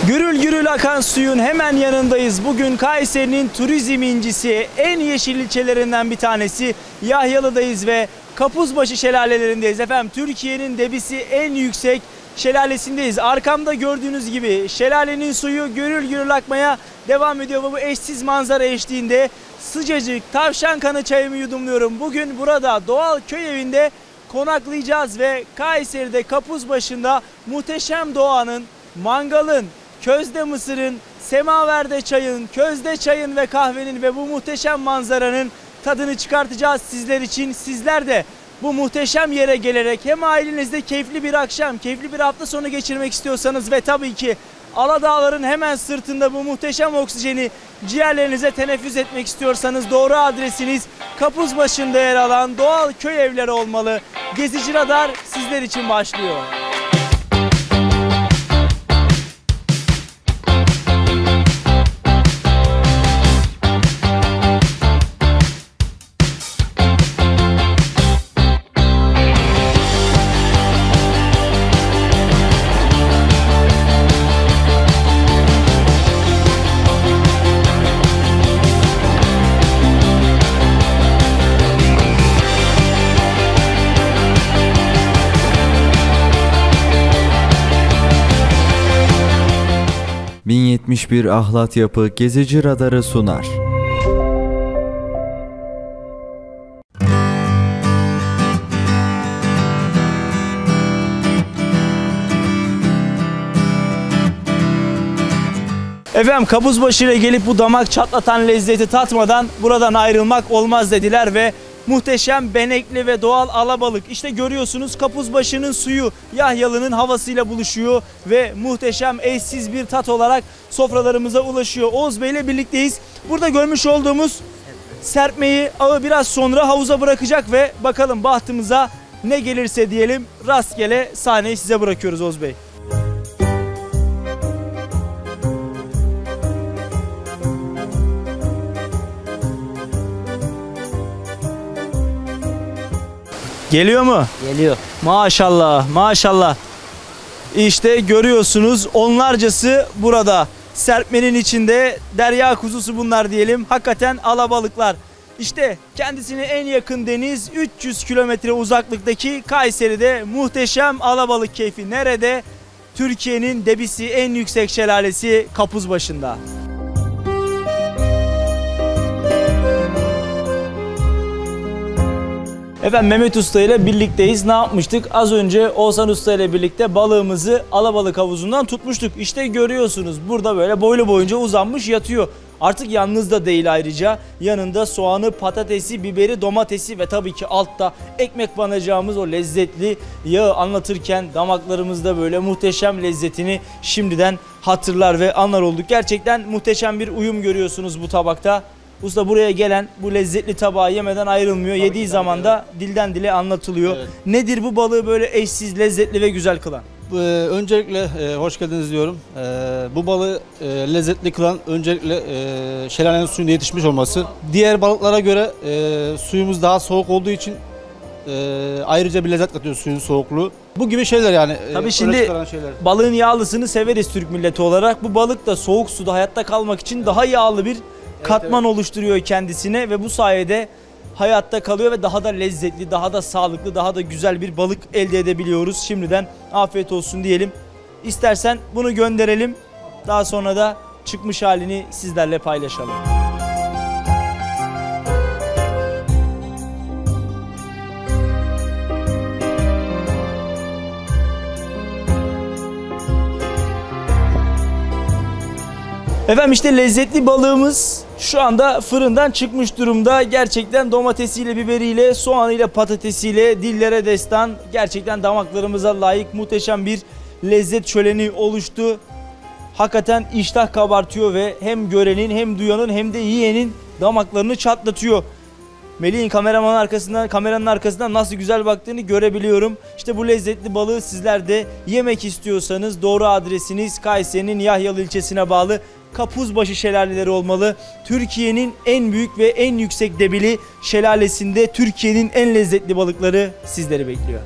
Gürül gürül akan suyun hemen yanındayız. Bugün Kayseri'nin turizm incisi, en yeşil ilçelerinden bir tanesi Yahyalı'dayız ve Kapuzbaşı şelalelerindeyiz. Efendim Türkiye'nin debisi en yüksek şelalesindeyiz. Arkamda gördüğünüz gibi şelalenin suyu gürül gürül akmaya devam ediyor ve bu eşsiz manzara eşliğinde sıcacık tavşan kanı çayımı yudumluyorum. Bugün burada doğal köy evinde konaklayacağız ve Kayseri'de Kapuzbaşı'nda muhteşem doğanın, mangalın, közde mısırın, semaverde çayın, közde çayın ve kahvenin ve bu muhteşem manzaranın tadını çıkartacağız sizler için. Sizler de bu muhteşem yere gelerek hem ailenizde keyifli bir akşam, keyifli bir hafta sonu geçirmek istiyorsanız ve tabii ki Aladağların hemen sırtında bu muhteşem oksijeni ciğerlerinize teneffüs etmek istiyorsanız doğru adresiniz Kapuzbaşı'nda yer alan doğal köy evleri olmalı. Gezici Radar sizler için başlıyor. ...1071 Ahlat Yapı Gezici Radarı sunar. Efendim Kapuzbaşı ile gelip bu damak çatlatan lezzeti tatmadan buradan ayrılmak olmaz dediler ve muhteşem benekli ve doğal alabalık. İşte görüyorsunuz Kapuzbaşı'nın suyu Yahyalı'nın havasıyla buluşuyor ve muhteşem eşsiz bir tat olarak sofralarımıza ulaşıyor. Oğuz Bey ile birlikteyiz. Burada görmüş olduğumuz serpmeyi ağı biraz sonra havuza bırakacak ve bakalım bahtımıza ne gelirse diyelim, rastgele sahneyi size bırakıyoruz Oğuz Bey. Geliyor mu? Geliyor. Maşallah, maşallah. İşte görüyorsunuz onlarcası burada. Serpmenin içinde derya kuzusu bunlar diyelim. Hakikaten alabalıklar. İşte kendisine en yakın deniz 300 kilometre uzaklıktaki Kayseri'de muhteşem alabalık keyfi. Nerede? Türkiye'nin debisi en yüksek şelalesi Kapuzbaşı'nda. Efendim Mehmet Usta ile birlikteyiz. Ne yapmıştık? Az önce Oğuzhan Usta ile birlikte balığımızı alabalık havuzundan tutmuştuk. İşte görüyorsunuz burada böyle boylu boyunca uzanmış yatıyor. Artık yalnız da değil ayrıca. Yanında soğanı, patatesi, biberi, domatesi ve tabii ki altta ekmek banacağımız o lezzetli yağı anlatırken damaklarımızda böyle muhteşem lezzetini şimdiden hatırlar ve anlar olduk. Gerçekten muhteşem bir uyum görüyorsunuz bu tabakta. Usta buraya gelen bu lezzetli tabağı yemeden ayrılmıyor. Tabii yediği zaman da dilden dile anlatılıyor. Evet. Nedir bu balığı böyle eşsiz, lezzetli ve güzel kılan? Öncelikle hoş geldiniz diyorum. Bu balığı lezzetli kılan öncelikle şelalenin suyunda yetişmiş olması. Diğer balıklara göre suyumuz daha soğuk olduğu için ayrıca bir lezzet katıyor suyun soğukluğu. Bu gibi şeyler yani. Tabii şimdi balığın yağlısını severiz Türk milleti olarak. Bu balık da soğuk suda hayatta kalmak için daha yağlı bir katman oluşturuyor kendisine ve bu sayede hayatta kalıyor ve daha da lezzetli, daha da sağlıklı, daha da güzel bir balık elde edebiliyoruz. Şimdiden afiyet olsun diyelim. İstersen bunu gönderelim. Daha sonra da çıkmış halini sizlerle paylaşalım. Efendim işte lezzetli balığımız şu anda fırından çıkmış durumda. Gerçekten domatesiyle, biberiyle, soğanıyla, patatesiyle dillere destan, gerçekten damaklarımıza layık muhteşem bir lezzet şöleni oluştu. Hakikaten iştah kabartıyor ve hem görenin hem duyanın hem de yiyenin damaklarını çatlatıyor. Melih'in kameranın arkasından nasıl güzel baktığını görebiliyorum. İşte bu lezzetli balığı sizler de yemek istiyorsanız doğru adresiniz Kayseri'nin Yahyalı ilçesine bağlı Kapuzbaşı şelaleleri olmalı. Türkiye'nin en büyük ve en yüksek debili şelalesinde Türkiye'nin en lezzetli balıkları sizleri bekliyor.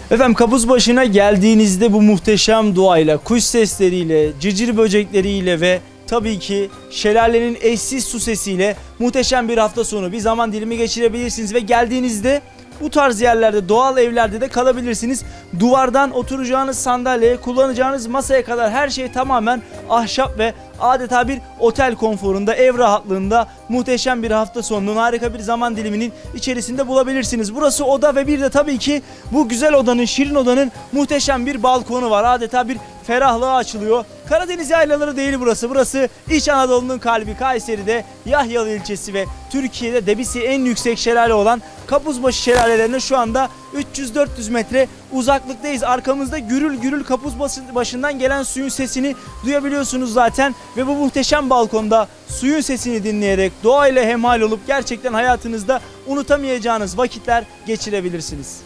Efendim Kapuzbaşı'na geldiğinizde bu muhteşem doğayla, kuş sesleriyle, cırcır böcekleriyle ve tabii ki şelalenin eşsiz su sesiyle muhteşem bir hafta sonu, bir zaman dilimi geçirebilirsiniz ve geldiğinizde bu tarz yerlerde, doğal evlerde de kalabilirsiniz. Duvardan oturacağınız sandalyeye, kullanacağınız masaya kadar her şey tamamen ahşap ve adeta bir otel konforunda, ev rahatlığında muhteşem bir hafta sonunun, harika bir zaman diliminin içerisinde bulabilirsiniz. Burası oda ve bir de tabii ki bu güzel odanın, şirin odanın muhteşem bir balkonu var. Adeta bir ferahlığa açılıyor. Karadeniz yaylaları değil burası. Burası İç Anadolu'nun kalbi, Kayseri'de Yahyalı ilçesi ve Türkiye'de debisi en yüksek şelale olan Kapuzbaşı şelalelerine şu anda 300-400 metre uzaklıktayız. Arkamızda gürül gürül Kapuzbaşı'ndan gelen suyun sesini duyabiliyorsunuz zaten ve bu muhteşem balkonda suyun sesini dinleyerek doğayla hemhal olup gerçekten hayatınızda unutamayacağınız vakitler geçirebilirsiniz.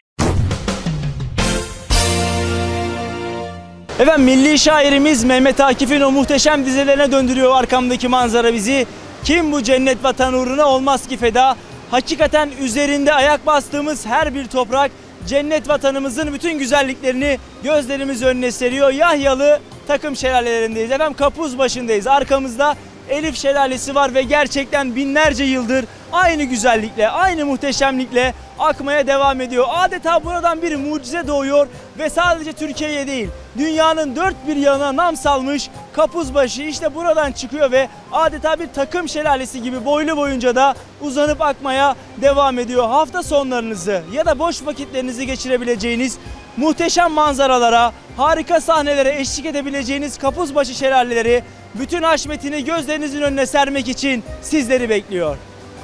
Efendim milli şairimiz Mehmet Akif'in o muhteşem dizelerine döndürüyor arkamdaki manzara bizi. Kim bu cennet vatan uğruna olmaz ki feda. Hakikaten üzerinde ayak bastığımız her bir toprak cennet vatanımızın bütün güzelliklerini gözlerimiz önüne seriyor. Yahyalı takım şelalelerindeyiz. Efendim Kapuzbaşı'ndayız. Arkamızda Elif Şelalesi var ve gerçekten binlerce yıldır aynı güzellikle, aynı muhteşemlikle akmaya devam ediyor. Adeta buradan bir mucize doğuyor ve sadece Türkiye'ye değil, dünyanın dört bir yanına nam salmış Kapuzbaşı işte buradan çıkıyor ve adeta bir takım şelalesi gibi boylu boyunca da uzanıp akmaya devam ediyor. Hafta sonlarınızı ya da boş vakitlerinizi geçirebileceğiniz muhteşem manzaralara, harika sahnelere eşlik edebileceğiniz Kapuzbaşı şelaleleri bütün haşmetini gözlerinizin önüne sermek için sizleri bekliyor.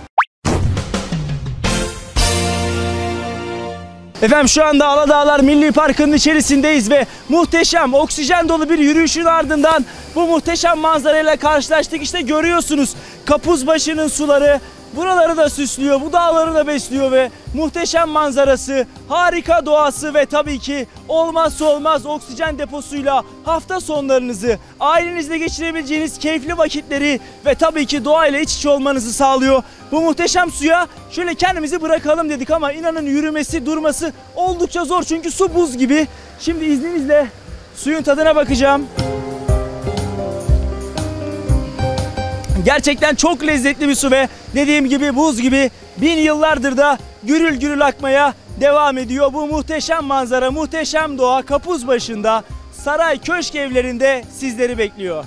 Efendim şu anda Aladağlar Milli Parkı'nın içerisindeyiz ve muhteşem, oksijen dolu bir yürüyüşün ardından bu muhteşem manzarayla karşılaştık. İşte görüyorsunuz Kapuzbaşı'nın suları buraları da süslüyor, bu dağları da besliyor ve muhteşem manzarası, harika doğası ve tabii ki olmazsa olmaz oksijen deposuyla hafta sonlarınızı ailenizle geçirebileceğiniz keyifli vakitleri ve tabii ki doğayla iç içe olmanızı sağlıyor. Bu muhteşem suya şöyle kendimizi bırakalım dedik ama inanın yürümesi, durması oldukça zor çünkü su buz gibi. Şimdi izninizle suyun tadına bakacağım. Gerçekten çok lezzetli bir su ve dediğim gibi buz gibi bin yıllardır da gürül gürül akmaya devam ediyor. Bu muhteşem manzara, muhteşem doğa Kapuzbaşı'nda saray köşk evlerinde sizleri bekliyor.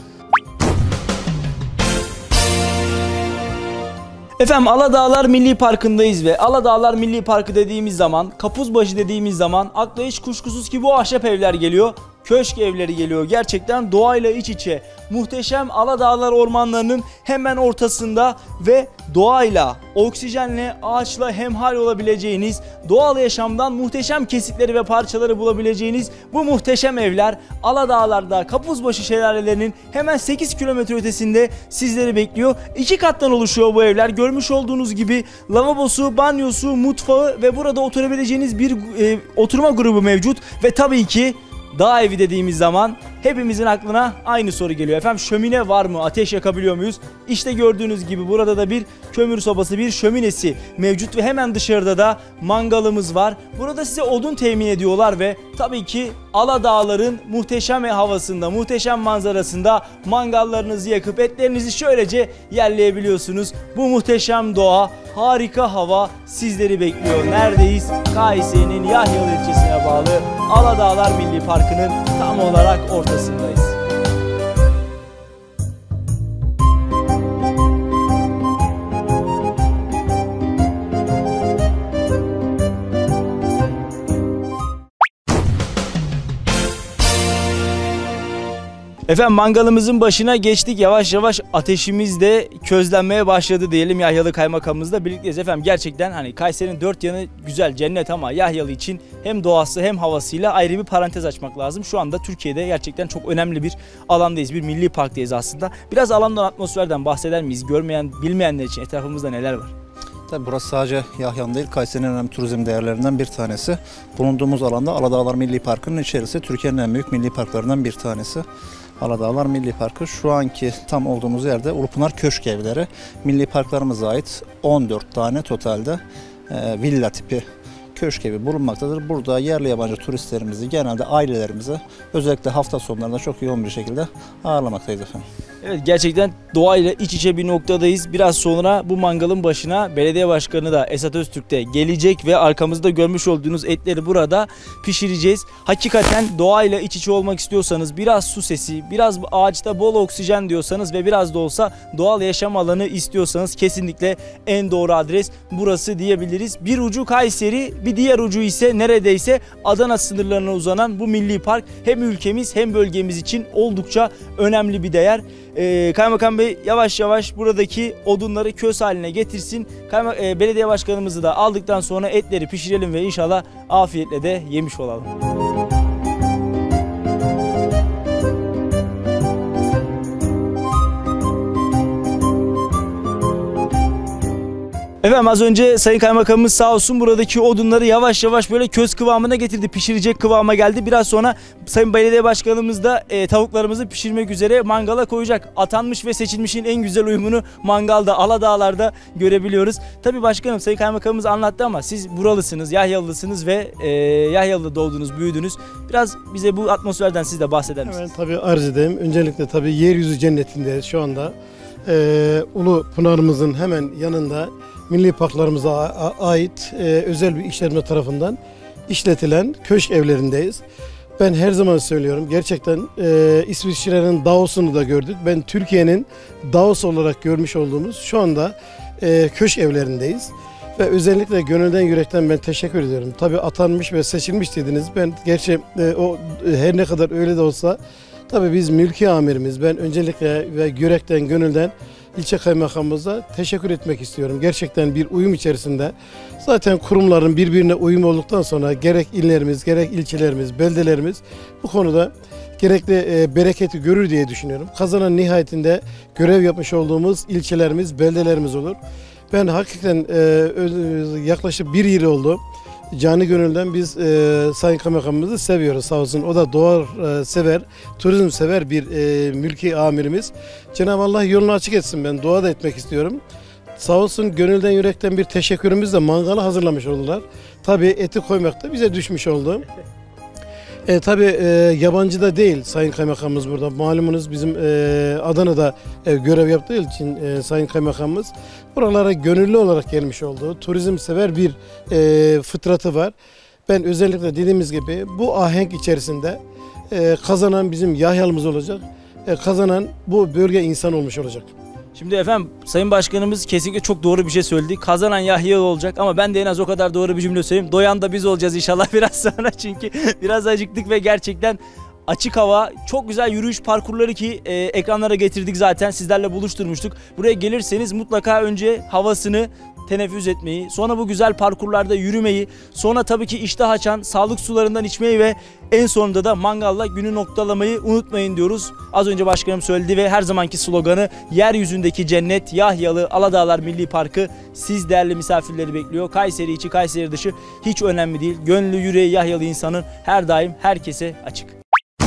Efendim Aladağlar Milli Parkı'ndayız ve Aladağlar Milli Parkı dediğimiz zaman, Kapuzbaşı dediğimiz zaman akla hiç kuşkusuz ki bu ahşap evler geliyor. Köşk evleri geliyor. Gerçekten doğayla iç içe. Muhteşem Aladağlar ormanlarının hemen ortasında ve doğayla, oksijenle, ağaçla hemhal olabileceğiniz, doğal yaşamdan muhteşem kesitleri ve parçaları bulabileceğiniz bu muhteşem evler Aladağlar'da Kapuzbaşı şelalelerinin hemen 8 kilometre ötesinde sizleri bekliyor. 2 kattan oluşuyor bu evler. Görmüş olduğunuz gibi lavabosu, banyosu, mutfağı ve burada oturabileceğiniz bir oturma grubu mevcut ve tabii ki dağ evi dediğimiz zaman hepimizin aklına aynı soru geliyor. Efendim şömine var mı? Ateş yakabiliyor muyuz? İşte gördüğünüz gibi burada da bir kömür sobası, bir şöminesi mevcut ve hemen dışarıda da mangalımız var. Burada size odun temin ediyorlar ve tabii ki Aladağların muhteşem havasında, muhteşem manzarasında mangallarınızı yakıp etlerinizi şöylece yerleyebiliyorsunuz. Bu muhteşem doğa, harika hava sizleri bekliyor. Neredeyiz? Kayseri'nin Yahyalı ilçesine bağlı Aladağlar Milli Parkı'nın tam olarak ortasındayız. Efendim mangalımızın başına geçtik. Yavaş yavaş ateşimiz de közlenmeye başladı diyelim. Yahyalı kaymakamımızla birlikteyiz. Efendim gerçekten hani Kayseri'nin dört yanı güzel, cennet ama Yahyalı için hem doğası hem havasıyla ayrı bir parantez açmak lazım. Şu anda Türkiye'de gerçekten çok önemli bir alandayız. Bir milli parktayız aslında. Biraz alandan, atmosferden bahseder miyiz? Görmeyen, bilmeyenler için etrafımızda neler var? Tabii burası sadece Yahya'nın değil, Kayseri'nin önemli turizm değerlerinden bir tanesi. Bulunduğumuz alanda Aladağlar Milli Parkı'nın içerisi Türkiye'nin en büyük milli parklarından bir tanesi. Aladağlar Milli Parkı şu anki tam olduğumuz yerde Ulupınar Köşk Evleri. Milli parklarımıza ait 14 tane totalde villa tipi köşk evi bulunmaktadır. Burada yerli yabancı turistlerimizi, genelde ailelerimizi özellikle hafta sonlarında çok yoğun bir şekilde ağırlamaktayız efendim. Evet, gerçekten doğayla iç içe bir noktadayız. Biraz sonra bu mangalın başına belediye başkanı da Esat Öztürk de gelecek ve arkamızda görmüş olduğunuz etleri burada pişireceğiz. Hakikaten doğayla iç içe olmak istiyorsanız, biraz su sesi, biraz ağaçta bol oksijen diyorsanız ve biraz da olsa doğal yaşam alanı istiyorsanız kesinlikle en doğru adres burası diyebiliriz. Bir ucu Kayseri, bir diğer ucu ise neredeyse Adana sınırlarına uzanan bu milli park hem ülkemiz hem bölgemiz için oldukça önemli bir değer. Kaymakam Bey yavaş yavaş buradaki odunları köz haline getirsin. Belediye başkanımızı da aldıktan sonra etleri pişirelim ve inşallah afiyetle de yemiş olalım. Efendim az önce Sayın Kaymakamımız sağ olsun buradaki odunları yavaş yavaş böyle köz kıvamına getirdi. Pişirecek kıvama geldi. Biraz sonra Sayın Belediye Başkanımız da tavuklarımızı pişirmek üzere mangala koyacak. Atanmış ve seçilmişin en güzel uyumunu mangalda, Aladağlar'da görebiliyoruz. Tabii başkanım, Sayın Kaymakamımız anlattı ama siz buralısınız, Yahyalılısınız ve Yahyalı'da doğdunuz, büyüdünüz. Biraz bize bu atmosferden siz de bahseder misiniz? Hemen tabii arz edeyim. Öncelikle tabii yeryüzü cennetinde şu anda Ulu Pınar'ımızın hemen yanında milli parklarımıza ait özel bir işletme tarafından işletilen köşk evlerindeyiz. Ben her zaman söylüyorum, gerçekten İsviçre'nin Davos'unu da gördük. Ben Türkiye'nin Davos olarak görmüş olduğumuz şu anda köşk evlerindeyiz. Ve özellikle gönülden yürekten ben teşekkür ediyorum. Tabii atanmış ve seçilmiş dediniz. Ben gerçi o her ne kadar öyle de olsa tabii biz mülki amirimiz. Ben öncelikle ve yürekten, gönülden ilçe kaymakamımıza teşekkür etmek istiyorum. Gerçekten bir uyum içerisinde. Zaten kurumların birbirine uyum olduktan sonra gerek illerimiz, gerek ilçelerimiz, beldelerimiz bu konuda gerekli bereketi görür diye düşünüyorum. Kazanan nihayetinde görev yapmış olduğumuz ilçelerimiz, beldelerimiz olur. Ben hakikaten yaklaşık bir yıl oldu. Canı gönülden biz Sayın Kaymakamımızı seviyoruz sağ olsun. O da doğa sever, turizm sever bir mülki amirimiz. Cenab-ı Allah yolunu açık etsin, ben dua da etmek istiyorum. Sağ olsun gönülden yürekten bir teşekkürümüzle mangalı hazırlamış oldular. Tabii eti koymak da bize düşmüş oldu. Tabii yabancı da değil Sayın Kaymakamımız burada. Malumunuz bizim Adana'da görev yaptığı için Sayın Kaymakamımız buralara gönüllü olarak gelmiş oldu. Turizm sever bir fıtratı var. Ben özellikle dediğimiz gibi bu ahenk içerisinde kazanan bizim Yahyalımız olacak. Kazanan bu bölge insan olmuş olacak. Şimdi efendim Sayın Başkanımız kesinlikle çok doğru bir şey söyledi. Kazanan Yahyalı olacak ama ben de en az o kadar doğru bir cümle söyleyeyim. Doyan da biz olacağız inşallah biraz sonra çünkü biraz acıktık ve gerçekten açık hava, çok güzel yürüyüş parkurları ki ekranlara getirdik zaten, sizlerle buluşturmuştuk. Buraya gelirseniz mutlaka önce havasını teneffüs etmeyi, sonra bu güzel parkurlarda yürümeyi, sonra tabii ki iştah açan sağlık sularından içmeyi ve en sonunda da mangalla günü noktalamayı unutmayın diyoruz. Az önce başkanım söyledi ve her zamanki sloganı yeryüzündeki cennet Yahyalı Aladağlar Milli Parkı siz değerli misafirleri bekliyor. Kayseri içi, Kayseri dışı hiç önemli değil. Gönlü yüreği Yahyalı insanın her daim herkese açık.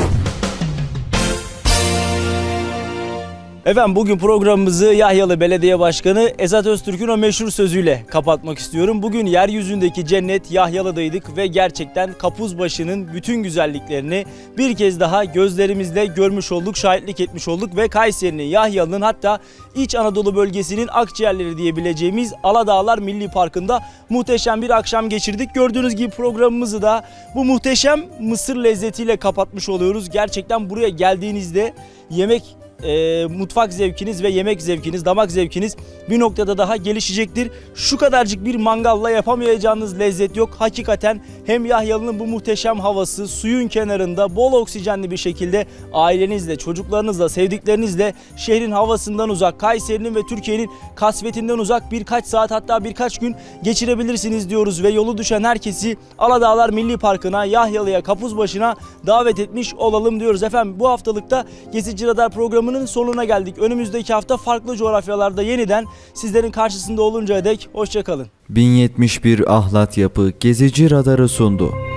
Efendim bugün programımızı Yahyalı Belediye Başkanı Esat Öztürk'ün o meşhur sözüyle kapatmak istiyorum. Bugün yeryüzündeki cennet Yahyalı'daydık ve gerçekten Kapuzbaşı'nın bütün güzelliklerini bir kez daha gözlerimizle görmüş olduk, şahitlik etmiş olduk ve Kayseri'nin, Yahyalı'nın hatta İç Anadolu bölgesinin akciğerleri diyebileceğimiz Aladağlar Milli Parkı'nda muhteşem bir akşam geçirdik. Gördüğünüz gibi programımızı da bu muhteşem mısır lezzetiyle kapatmış oluyoruz. Gerçekten buraya geldiğinizde mutfak zevkiniz ve yemek zevkiniz, damak zevkiniz bir noktada daha gelişecektir. Şu kadarcık bir mangalla yapamayacağınız lezzet yok. Hakikaten hem Yahyalı'nın bu muhteşem havası, suyun kenarında bol oksijenli bir şekilde ailenizle, çocuklarınızla, sevdiklerinizle şehrin havasından uzak, Kayseri'nin ve Türkiye'nin kasvetinden uzak birkaç saat hatta birkaç gün geçirebilirsiniz diyoruz ve yolu düşen herkesi Aladağlar Milli Parkı'na, Yahyalı'ya, Kapuzbaşı'na davet etmiş olalım diyoruz. Efendim bu haftalıkta Gezici Radar programının sonuna geldik. Önümüzdeki hafta farklı coğrafyalarda yeniden sizlerin karşısında oluncaya dek hoşça kalın. 1071 Ahlat Yapı Gezici Radarı sundu.